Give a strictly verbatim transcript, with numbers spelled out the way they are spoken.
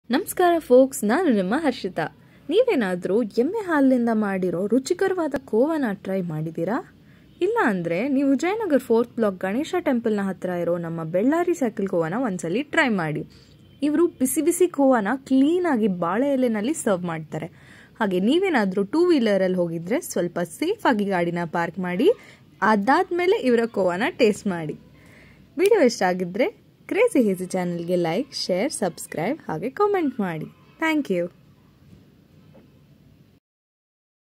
ನಮಸ್ಕಾರ ಫೋಕ್ಸ್, ನಾನು ನಿಮ್ಮ ಹರ್ಷಿತಾ. ನೀವೇನಾದರೂ ಎಮ್ಮೆ ಹಾಲಿನಿಂದ ಮಾಡಿರೋ ರುಚಿಕರವಾದ ಖೋವಾನ ಟ್ರೈ ಮಾಡಿದ್ದೀರಾ? ಇಲ್ಲ ಅಂದರೆ ನೀವು ಜಯನಗರ್ ಫೋರ್ತ್ ಬ್ಲಾಕ್ ಗಣೇಶ ಟೆಂಪಲ್ನ ಹತ್ತಿರ ಇರೋ ನಮ್ಮ ಬೆಳ್ಳಾರಿ ಸೈಕಲ್ ಖೋವಾನ ಒಂದ್ಸಲಿ ಟ್ರೈ ಮಾಡಿ. ಇವರು ಬಿಸಿ ಬಿಸಿ ಖೋವಾನ ಕ್ಲೀನಾಗಿ ಬಾಳೆ ಎಲೆನಲ್ಲಿ ಸರ್ವ್ ಮಾಡ್ತಾರೆ. ಹಾಗೆ ನೀವೇನಾದರೂ ಟೂ ವೀಲರಲ್ಲಿ ಹೋಗಿದ್ರೆ ಸ್ವಲ್ಪ ಸೇಫಾಗಿ ಗಾಡಿನ ಪಾರ್ಕ್ ಮಾಡಿ, ಅದಾದಮೇಲೆ ಇವರ ಖೋವಾನ ಟೇಸ್ಟ್ ಮಾಡಿ. ವಿಡಿಯೋ ಇಷ್ಟ ಆಗಿದ್ದರೆ ಕ್ರೇಜಿ ಹೇಸಿ ಚಾನಲ್ಗೆ ಲೈಕ್, ಶೇರ್, ಸಬ್ಸ್ಕ್ರೈಬ್ ಹಾಗೆ ಕಾಮೆಂಟ್ ಮಾಡಿ. Thank you.